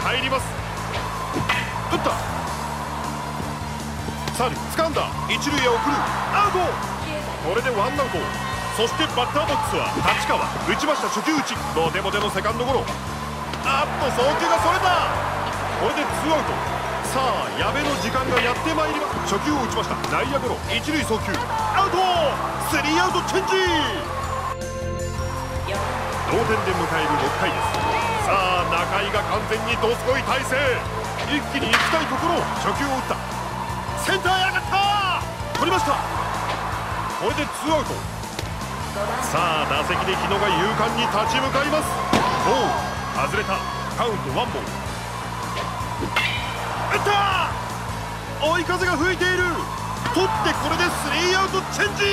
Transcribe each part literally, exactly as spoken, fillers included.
入ります。打った。サル掴んだ。一塁へ送る。アウト。これでワンアウト。そしてバッターボックスは立川。打ちました。初球打ち。ボテボテのセカンドゴロ。あっと送球がそれた。これでツーアウト。さあ矢部の時間がやってまいります。初球を打ちました。内野ゴロ。一塁送球。アウト。スリーアウトチェンジ。同点で迎えるろっかいです。さあ中井が完全にどすこい体勢。一気に行きたいところ。初球を打った。センターへ上がった。取りました。これでツーアウト。さあ打席で日野が勇敢に立ち向かいます。ボール外れた。カウントワンボール。打った。追い風が吹いている。取ってこれでスリーアウトチェンジ。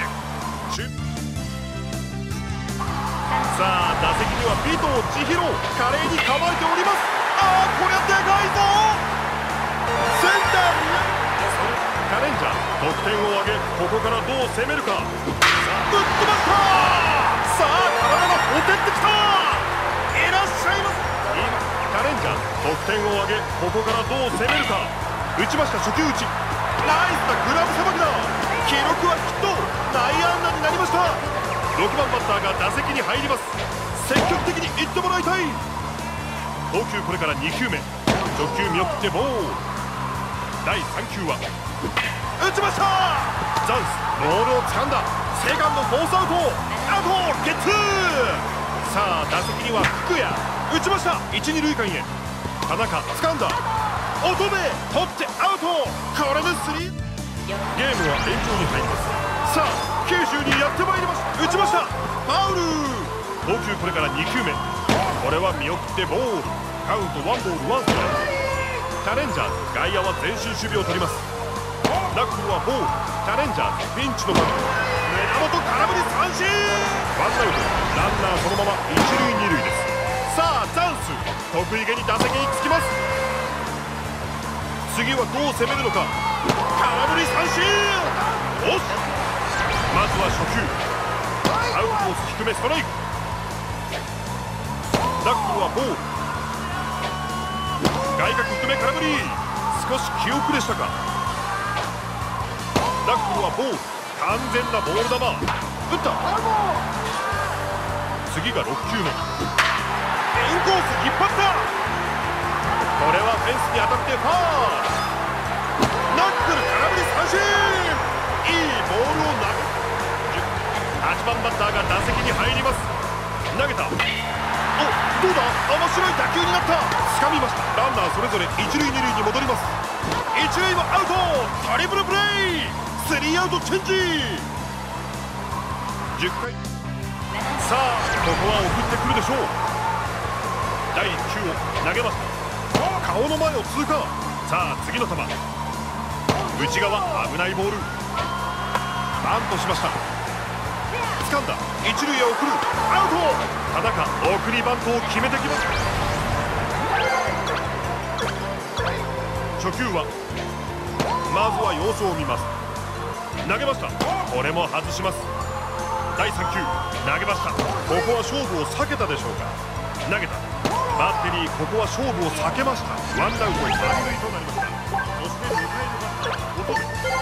さあ打席には尾藤千尋。華麗に構えております。ああこりゃでかいぞ。センターにカレンジャー得点を挙げ、ここからどう攻めるか。さあ打ってました。さあ体がほてってきた。いらっしゃいます。カレンジャー得点を挙げ、ここからどう攻めるか。打ちました。初球打ち。ナイスなグラブさばきだ。記録はきっと内野安打になりました。ろくばんバッターが打席に入ります。積極的にいってもらいたい。投球これからにきゅうめ。直球見送ってボール。だいさんきゅうは打ちました。ザンスボールを掴んだ。セカンドフォースアウト。アウトゲッツー。さあ打席には福谷。打ちました。いち、に塁間へ。田中掴んだ。乙部取ってアウト。これでスリー。ゲームは延長に入ります。さあきゅうじゅうにやってまいります。打ちました。ファウル。投球これからにきゅうめ。これは見送ってボール。カウントワンボールワンストライク。チャレンジャーズ外野は前進守備を取ります。ナックルはボール。チャレンジャーズピンチの場面。胸元空振り三振。ワンアウト。ランナーそのまま一塁二塁です。さあチャンス。得意げに打席につきます。次はどう攻めるのか。空振り三振。おっまずは初球。アウトコース低めストライク。ナックルはボール。外角低め空振り。少し気遅れしたか。ナックルはボール。完全なボール球。打った。次がろっきゅうめ。インコース引っ張った。これはフェンスに当たってファール。ナックル空振り三振。いいボールを投げ。はちばんバッターが打席に入ります。投げた。お、どうだ。面白い打球になった。掴みました。ランナーそれぞれ一塁二塁に戻ります。一塁もアウト。トリプルプレー。スリーアウトチェンジ。じゅっかい。さあここは送ってくるでしょう。だいいっ球を投げました。顔の前を通過。さあ次の球。内側危ないボール。バントしました。掴んだ。一塁へ送る。アウト。田中送りバントを決めてきます。初球はまずは様子を見ます。投げました。これも外します。だいさん球投げました。ここは勝負を避けたでしょうか。投げた。バッテリーここは勝負を避けました。ワンアウト満塁となりました。そして迎えるバッター乙部。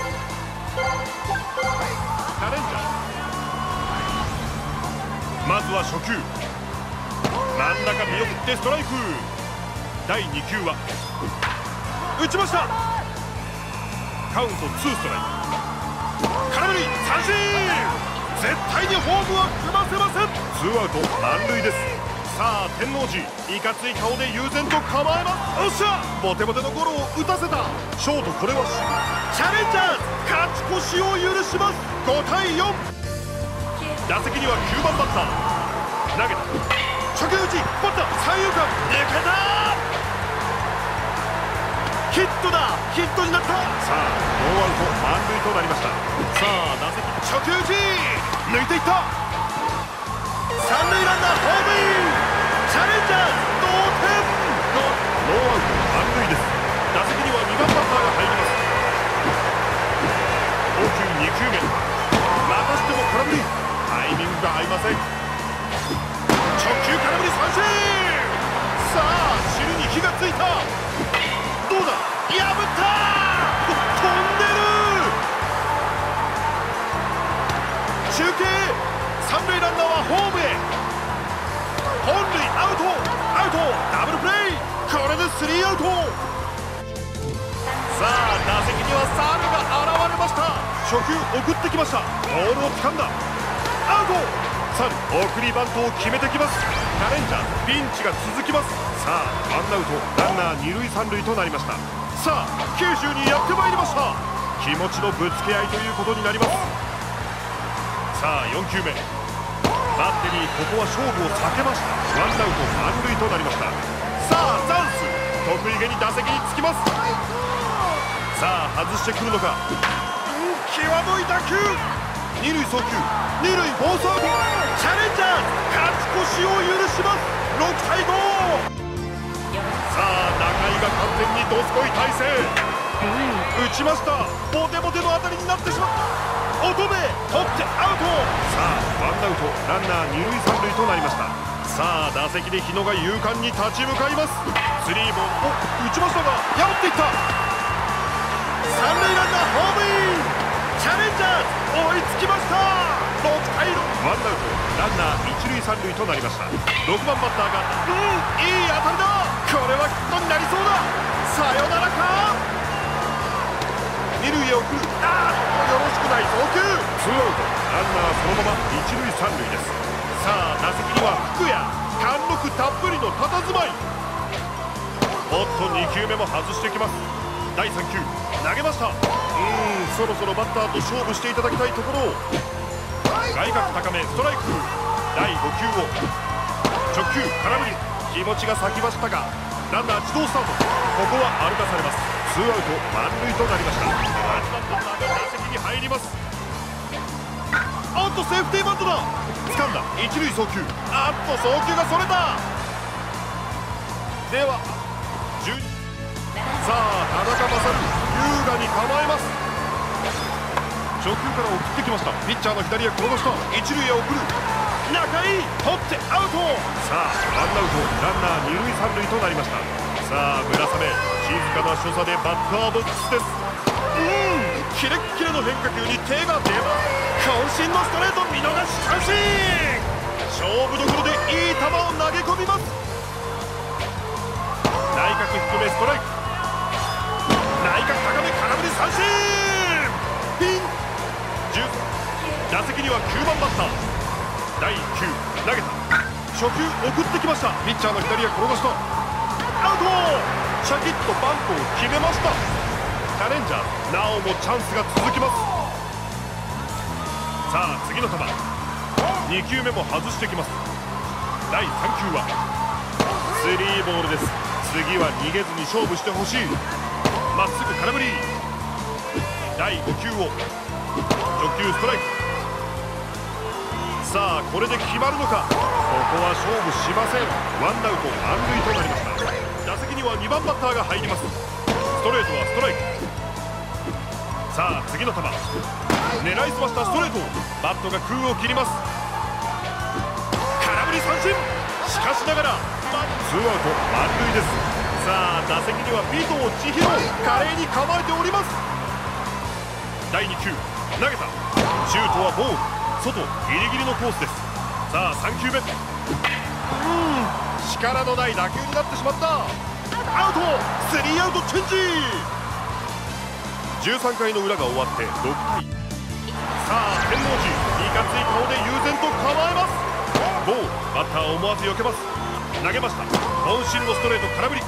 チャレンジャー。まずは初球。真ん中見送ってストライク。だいに球は打ちました。カウントツーストライク。空振り三振。絶対にホームは踏ませません。ツーアウト満塁です。さあ天王寺いかつい顔で悠然と構えます。おっしゃボテボテのゴロを打たせた。ショートこれはチャレンジャーズ勝ち越しを許します。ごたいよん。打席にはきゅうばんバッター。投げた。初球打ち。バッター三遊間抜けた。ヒットだ。ヒットになった。さあノーアウト満塁となりました。さあ打席初球打ち抜いていった。三塁ランナーホームイン。チャレンジャーズ同点。ノーアウト満塁です。打席にはにばんバッターが入ります。投球に球目。またしても空振り。タイミングが合いません。直球空振り三振。さあ汁に火がついスリーアウト。さあ打席にはサールが現れました。初球送ってきました。ボールを掴んだ。アウト。サル送りバントを決めてきます。カレンジャーピンチが続きます。さあワンアウトランナー二塁三塁となりました。さあ九州にやってまいりました。気持ちのぶつけ合いということになります。さあよん球目、バッテリーここは勝負を避けました。ワンアウト満塁となりました。さあチャンス、得意げに打席につきます。さあ外してくるのか。うん際どい打球。二塁送球、二塁フォースアウト。チャレンジャー勝ち越しを許します。ろくたいご。さあ中井が完全にどすこい体勢。うん打ちました。ボテボテの当たりになってしまった。乙女取ってアウト。さあワンアウトランナー二塁三塁となりました。さあ打席で日野が勇敢に立ち向かいます。スリーボール、お打ちましたが破っていった。三塁ランナーホームイン。チャレンジャー追いつきました。ろくたいろ。ワンアウトランナー一塁三塁となりました。ろくばんバッターがうんいい当たりだ。これはヒットになりそうだ。さよならか。二塁へ送る。あーっとよろしくない送球。ツーアウトランナーそのまま一塁三塁です。さあ打席には福谷、貫禄たっぷりの佇まい。おっとに球目も外してきます。だいさん球投げました。うーんそろそろバッターと勝負していただきたいところ。外角高めストライク。だいご球を直球空振り。気持ちが先走ったがランナー自動スタート。ここは歩かされます。ツーアウト満塁となりました。はちばんバッターが打席に入ります。おっとセーフティーバントだ。掴んだ一塁送球。あっと送球がそれた。ではじゅうに。さあ田中将優雅に構えます。初球から送ってきました。ピッチャーの左へ転がした。一塁へ送る。中井取ってアウト。さあワンアウトランナー二塁三塁となりました。さあ村雨静かな所作でバッターボックスです。うんキレッキレの変化球に手が出ます。渾身のストレート見逃し三振。勝負どころでいい球を投げ込みます。内角低めストライク。内角高め空振り三振。ピンじゅう。打席にはきゅうばんバッター。だいいっ球投げた。初球送ってきました。ピッチャーの左へ転がした。アウト。シャキッとバントを決めました。チャレンジャーなおもチャンスが続きます。さあ次の球に球目も外してきます。だいさん球はスリーボールです。次は逃げずに勝負してほしい。まっすぐ空振り。だいご球を直球ストライク。さあこれで決まるのか。ここは勝負しません。ワンアウト満塁となりました。打席にはにばんバッターが入ります。ストレートはストライク。さあ次の球狙いすましたストレート。バットが空を切ります。空振り三振。しかしながらツーアウト満塁です。さあ打席には尾藤千尋華麗に構えております。だいに球投げた。シュートはボール外ギリギリのコースです。さあさん球目。うーん力のない打球になってしまった。アウト。スリーアウトチェンジ。じゅうさんかいの裏が終わってろくたい。さあ天王寺いかつい顔で悠然と構えます。ボールバッター思わず避けます。投げました。渾身のストレート空振り。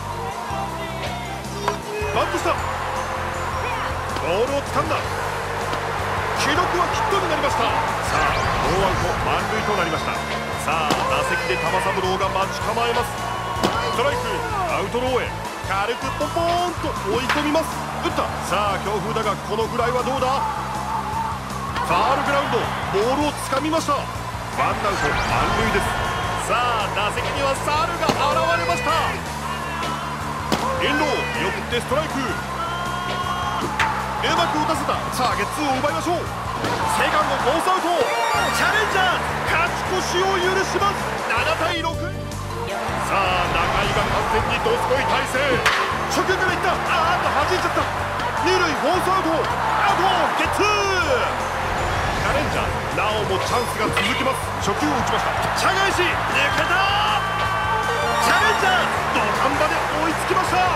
バントした。ボールを掴んだ。記録はヒットになりました。さあノーアウト満塁となりました。さあ打席で玉三郎が待ち構えます。ストライクアウトローへ軽くポンポーンと追い込みます。打った。さあ強風だがこのフライはどうだ。ファールグラウンドボールをつかみました。ワンアウト満塁です。さあ打席にはサルが現れました。遠藤見送ってストライク。うまく打たせた。さあゲッツーを奪いましょう。セカンドフォースアウト。チャレンジャー勝ち越しを許します。ななたいろく。さあ中井が完全にどすこい体勢。初球からいった。あーっと弾いちゃった。二塁フォースアウト。アウトゲッツー。チャレンジャーなおもチャンスが続きます。初球を打ちました。茶返し抜けた。チャレンジャー土壇場で追いつきました。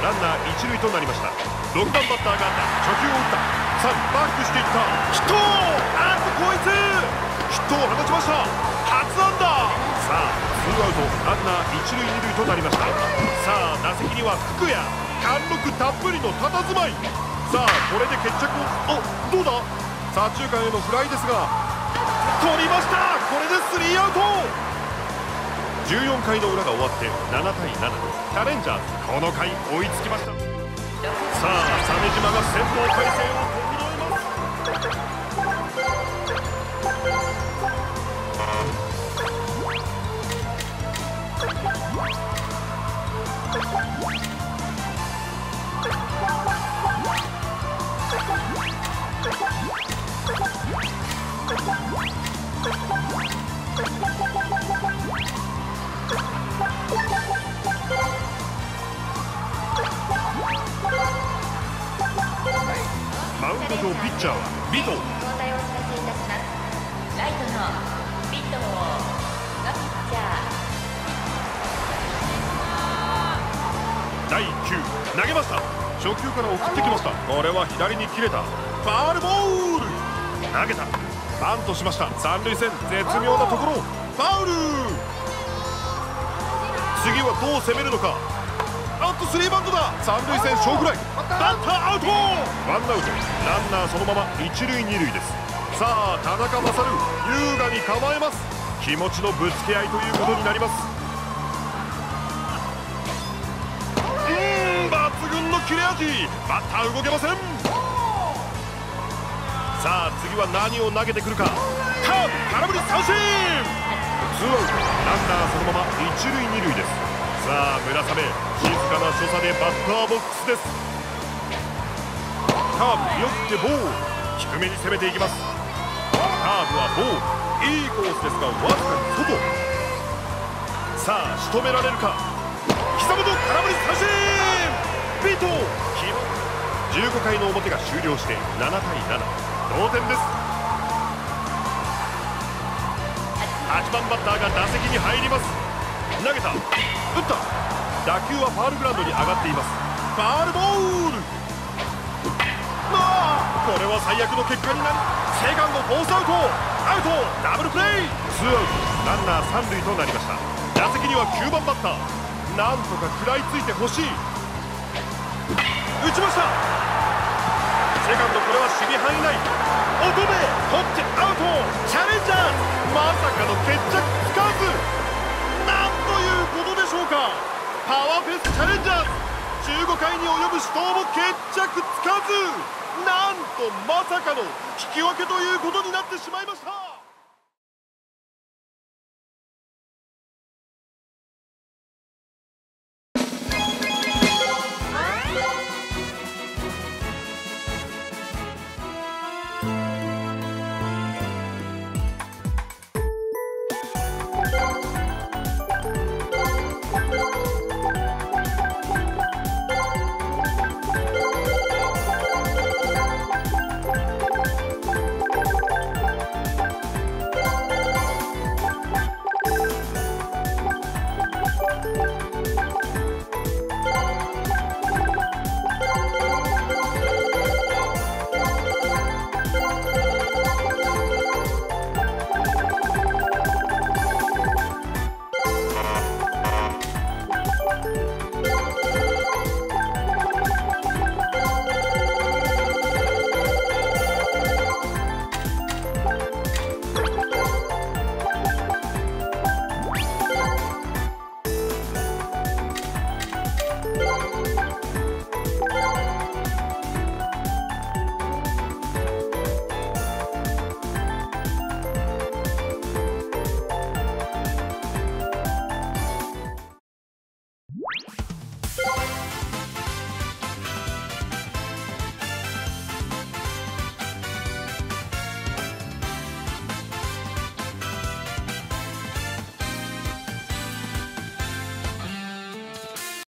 ランナー一塁となりました。ろくばんバッターが初球を打った。さんバックしていった。ヒット。あっとこいつヒットを放ちました。初安打。さあツーアウトランナー一塁二塁となりました。さあ打席には福谷。貫禄たっぷりの佇まい。さあこれで決着を。あ、どうだ。左中間へのフライですが取りました。これでスリーアウト。じゅうよんかいの裏が終わってななたいなな。チャレンジャーズこの回追いつきました。さあ鮫島が先頭体制を整えます。マウンド上ピッチャーは尾藤。 交代をお知らせいたします。ライトの尾藤がピッチャー。 だいきゅう投げました。初球から送ってきました。これは左に切れた。ファウルボール。投げた。バントしました。三塁線絶妙なところ。ファウル。次はどう攻めるのか。あっとスリーバントだ。三塁線小フライ。バッターアウト。ワンアウトランナーそのまま一塁二塁です。さあ田中勝優雅に構えます。気持ちのぶつけ合いということになります。うーん抜群の切れ味。バッター動けません。さあ次は何を投げてくるか。カーブ空振り三振。ツーアウトランナーそのまま一塁二塁です。さあ村雨静かな所作でバッターボックスです。カーブよってボール。低めに攻めていきます。カーブはボール。いいコースですがわずかに外。さあ仕留められるか。膝元空振り三振。尾藤じゅうごかいの表が終了してななたいなな同点です。はちばんバッターが打席に入ります。投げた。打った。打球はファウルグラウンドに上がっています。ファウルボール。これは最悪の結果になる。セカンドフォースアウト。アウトダブルプレー。ツーアウトランナー三塁となりました。打席にはきゅうばんバッター。なんとか食らいついてほしい。打ちました。セカンドこれは守備範囲内。乙女取ってアウト。チャレンジャーズまさかの決着つかず。なんということでしょうか。パワーフェスチャレンジャーズじゅうごかいに及ぶ死闘も決着つかず。なんとまさかの引き分けということになってしまいました。